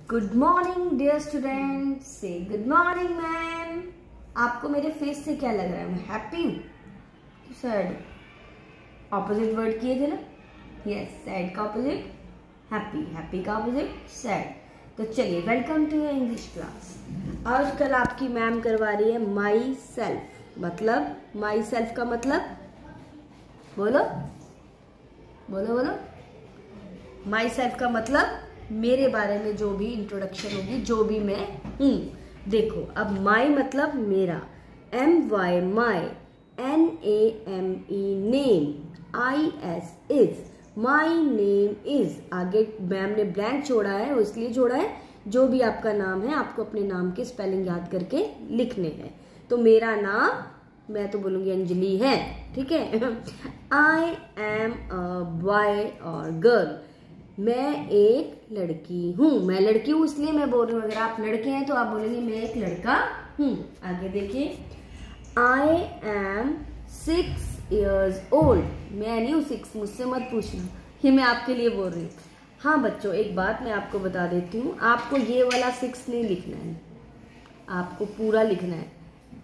Good morning dear students, say good morning ma'am. आपको मेरे face से क्या लग रहा है? मैं हैप्पी हूँ, सैड? ऑपोजिट वर्ड किए थे ना? यस, सैड का ऑपोजिट हैप्पी, हैप्पी का ऑपोजिट सैड। तो चलिए, welcome to your English class. आज कल आपकी मैम करवा रही है माई सेल्फ। मतलब माई सेल्फ का मतलब बोलो बोलो बोलो। माई सेल्फ का मतलब मेरे बारे में जो भी इंट्रोडक्शन होगी, जो भी मैं हूँ। देखो, अब माई मतलब मेरा, MY my, NAME name, IS is, my name is. आगे मैम ने ब्लैंक छोड़ा है, वो इसलिए छोड़ा है जो भी आपका नाम है आपको अपने नाम के स्पेलिंग याद करके लिखने हैं। तो मेरा नाम, मैं तो बोलूंगी अंजलि है, ठीक है। I am a boy और गर्ल, मैं एक लड़की हूँ। मैं लड़की हूँ इसलिए मैं बोल रही हूँ। अगर आप लड़के हैं तो आप बोलेंगे मैं एक लड़का हूँ। आगे देखिए, I am 6 years old। मैं नहीं हूँ 6, मुझसे मत पूछना, ये मैं आपके लिए बोल रही हूँ। हाँ बच्चों, एक बात मैं आपको बता देती हूँ, आपको ये वाला 6 नहीं लिखना है, आपको पूरा लिखना है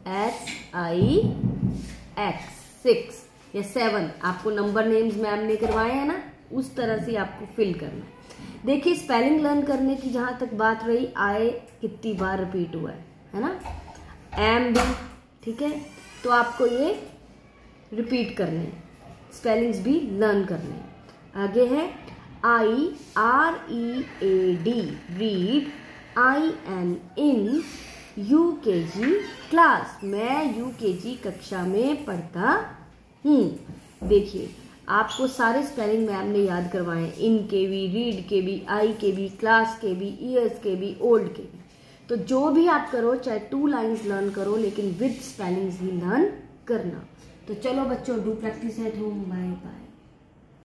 SIX, 6 या 7। आपको नंबर नेम्स मैम ने करवाए हैं ना, उस तरह से आपको फिल करना है। देखिए, स्पेलिंग लर्न करने की जहां तक बात रही, आई कितनी बार रिपीट हुआ है ना, एम भी, ठीक है। तो आपको ये रिपीट करने हैं, स्पेलिंग्स भी लर्न करने हैं। आगे है IREAD, read, IN in, UKG class, मैं UKG कक्षा में पढ़ता हूँ। देखिए, आपको सारे स्पेलिंग मैम ने याद करवाए, इन के भी, रीड के भी, आई के भी, क्लास के भी, ईयर्स के भी, ओल्ड के भी। तो जो भी आप करो, चाहे 2 लाइन्स लर्न करो, लेकिन विद स्पेलिंग्स ही लर्न करना। तो चलो बच्चों, do practice at home. Bye bye.